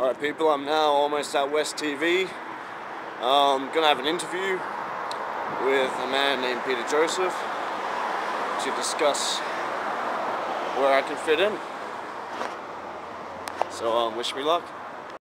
Alright people, I'm now almost at West TV. Gonna have an interview with a man named Peter Joseph to discuss where I can fit in. So wish me luck.